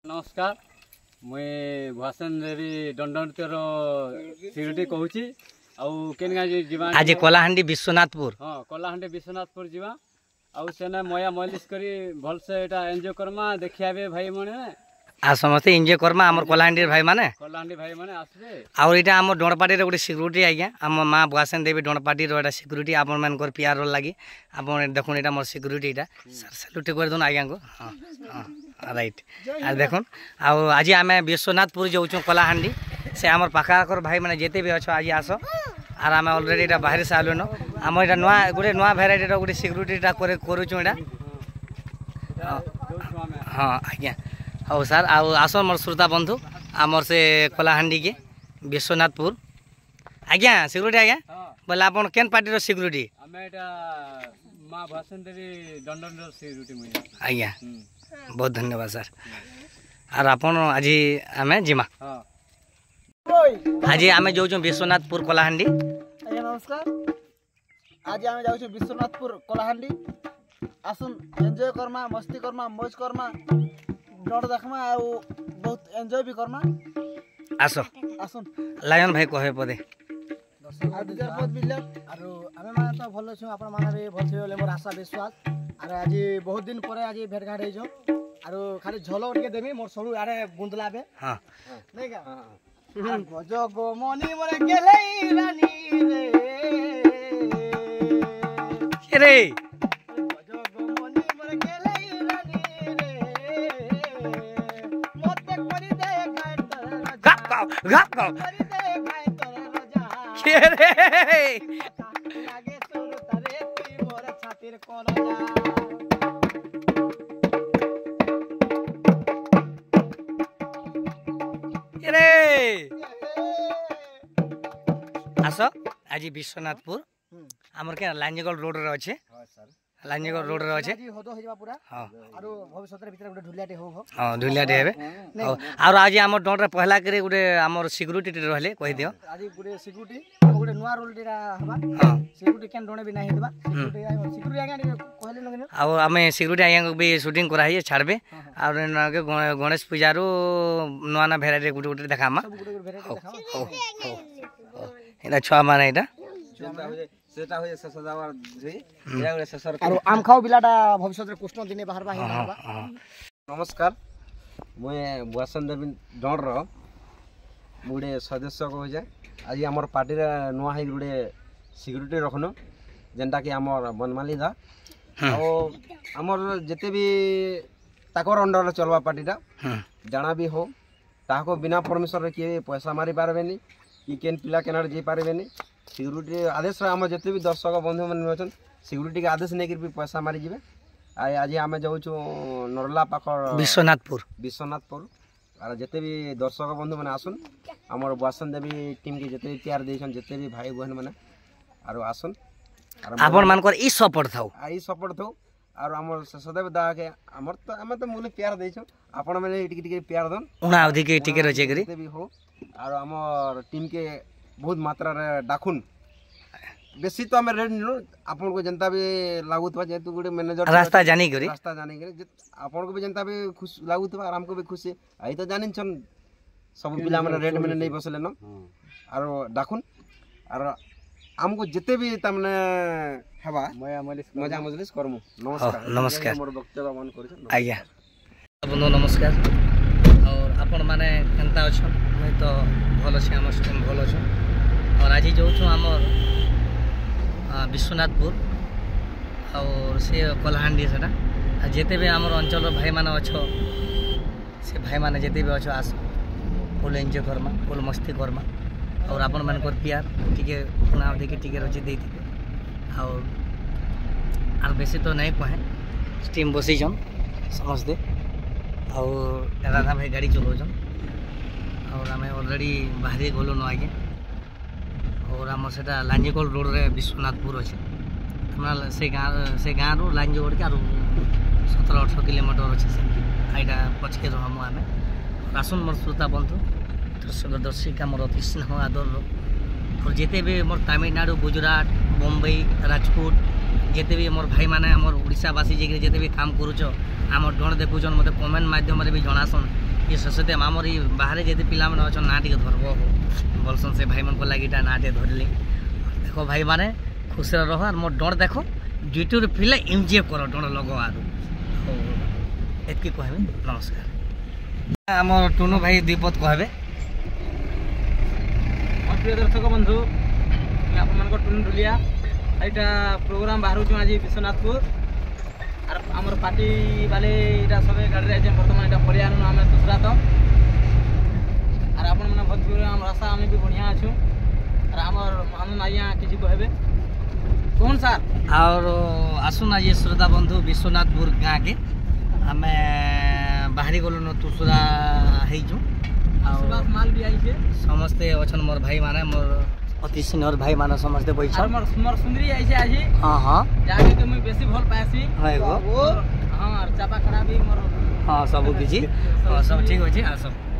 नमस्कार मुई भुआसेन देवी दंडनृत्यर सिक्यूरीटी कहूची आज कलाहांडी विश्वनाथपुर हाँ कलाहांडी विश्वनाथपुर जीवा आउ सेना मया मलिश करी भल से एटा एंजॉय करमा देखिया भाई माने आ समस्त एंजॉय करमा हमर कलाहांडी भाई माने आसबे और एटा हमर डणपाटी रे गुटे सिक्यूरीटी आज्ञा हम मां भुआसेन देवी डणपाटी रो एटा सिक्यूरीटी आपन मानकर प्यार लागि आपन देखुन एटा मोर सिक्यूरीटी एटा सर सैल्यूट कर दोन आज्ञा को हां हां राइट आ देखुन आ आज आमे विश्वनाथपुर जाउछु कलाहांडी से हमर पाखाकर भाई माने जेते भी अछो आज आसो आर आमे ऑलरेडी एटा बाहर से आलो न हम एटा नुआ गुटे नुआ भेराइटी रो गुटे सिक्यूरीटी एटा करूछु एटा हां आज्ञा हो सर आसो मोर श्रोता बंधु आमर से कलाहांडी के विश्वनाथपुर आज्ञा सिक्यूरीटी आज्ञा बोले आपन केन पार्टी रो सिक्यूरीटी हमें एटा मां भुआसेन देवी दंडनृत्यर सिक्यूरीटी मुई आज्ञा बहुत धन्यवाद सर और आपन आज आमे जिमा हां आज आमे जाउ विश्वनाथपुर कलाहांडी आज्ञा नमस्कार आज आमे जाउ विश्वनाथपुर कलाहांडी आसुन एंजॉय करमा मस्ती करमा मौज करमा डर देखमा आ बहुत एंजॉय भी करमा आसो आसुन लायन भाई कहे पदे आ दुजार पद बिल्ला आरो हमें माने तो भलो छु आपन माने रे भल से मोर आशा विश्वास आरो आज बहुत दिन परे आज भेट घाट हे जो आरो खाली झलक के देमी मोर सळु आरे गुंदला बे हां नहीं का भजग मनी मोरे गेलै रानी रे घाप गाओ आस आज विश्वनाथपुर आमर क्या लांजीगढ़ रोड रे अच्छे लांजीगढ़ रोड रे अच्छे हां आरो भविष्य रे भीतर गुटे ढुलियाटे हो हां ढुलियाटे हेबे और आज हमर डोर रे पहला करे गुटे हमर सिक्यूरीटी रहले कहि दियो आज गुटे सिक्यूरीटी गुटे नुवा रोल टेरा हबा हां सिक्यूरीटी केन डोने भी नाही हेबा सिक्यूरीटी आगे कहले लगने और हमें सिक्यूरीटी आगे भी शूटिंग करा है छाड़बे और के गणेश पूजा रो नुआ ना भेराइटी गुटे गुटे देखामा सब गुटे गुटे भेराइटी देखामा एटा छुआ माने एटा सेटा होय सजावार जे या गुटे ससर आरो आम खाओ बिलाटा भविष्य रे कृष्ण दिने बाहर बाही हबा नमस्कार मुए भुआसेन देवी डर रो गुटे सदस्य को जाय आज हमर पार्टी रे नुआ है गुटे सिक्यूरीटी रखनो जेंटा कि हमर बनमाली दा और हमर जते भी ताकर अंडर चलवा पार्टीटा जाना भी हो ताको बिना परमिशन रे के पैसा मारी पारबेनी कि केन पिला केनार जे पारबेनी सिक्यूरीटी आदेश रे हमर जते भी दर्शक बंधु मन अछन सिक्यूरीटी के आदेश नै कि पैसा मारी जिवे आज आमे जाउ छु नरला पाखर विश्वनाथपुर और जते भी दर्शक बंधु माने आसुन हमर भुआसेन देवी टीम के जते भी प्यार देछन जते भी भाई बहन माने आरो आसुन आपन मानकर ई सपोर्ट थाउ आई सपोर्ट थाउ और हमर सदैव दा के हमर तो हम तो मूल प्यार देछो आपन माने इटिक टिके प्यार दन उना अवधि के टिके रचे करी जते भी हो और हमर टीम के बहुत मात्रा रे डाकुन बेसी तो हम रेड नो आपन को जनता भी लागुतवा जेतु गुडे मैनेजर रास्ता जानी करी आपन को भी जनता भी खुश लागुतवा आराम को भी खुशी आई तो जानिन छन सब पिला माने रेड माने नहीं बसले न और डाकुन और हमको जिते भी तमने हवा मजा मजलिस करमु नमस्कार मोर वक्तव्य मन करिछ आज्ञा बंधु नमस्कार और आपण माने केनता अछन मैं तो भलो छै हमर स्टेम भलो छ और आज जो छु हमर विश्वनाथपुर और से कलाहांडी सेटा जेते भी हमर अंचल भाई माने अछो से भाई माने जेते भी अछो आस फुल एंजॉय करमा फुल मस्ती करमा और आपण मान कर प्यार टिके ना देखि टिके रची देई थी और बेसी तो नहीं कहे टीम बसी जन समझते और राधा भाई गाड़ी चलाउछन और आम ऑलरेडी बाहरी गलु न आगे और आम से लांजीगढ़ रोड रे विश्वनाथपुर अच्छे से गाँ रू लांजीगढ़ के 17-18 किलोमीटर अच्छे से आईटा पछके रहमु आमे आसुन मोर श्रोता बंधु दर्शक दर्शिका मोर अति स्नेह आदर और जेते भी मोर तमिलनाडु गुजरात बम्बई राजकोट जेते भी मोर भाई माने मोर ओडिशावासी जे जेते भी काम करूछ आम डण देखुछन मते कमेंट माध्यम रे भी जणासन ये सरस्वती आमर ये बाहर जब पिला अच्छा ना टे धरब बोलसन से भाई मन को लगे ना टे धरली देख भाई मैंने खुश रह और मोर डर देख ड्यूटी पिले एंजॉय कर डर लग एतकी कहबे नमस्कार आम टुनु भाई दीपत कहबे प्रिय दर्शक बंधु आप टुनु ढुलिया यहाँ प्रोग्राम बाहर आज विश्वनाथपुर और आमर पार्टी वाले यहाँ सब गाड़ी आए बर्तमान यहाँ पड़े आनु आम दूसरा तो और आप भोजपुर आम रास्ता आम भी बढ़िया अच्छु और आमर आनंद आज्ञा किसी कहबे कौन सर और आसुन आज श्रोता बंधु विश्वनाथपुर गाँ के आम बाहरी गलु न तुसरा हो माल भी आई समस्ते अच्छा मोर भाई माने मोर अति सीनियर भाई माने समस्ते बैठ मोर सुंदरी आई आज हाँ हाँ जाके के मुई बेसी भल पासी है गो हां चापा खड़ा भी मोर हाँ सब किसी सब ठीक अच्छे आ सब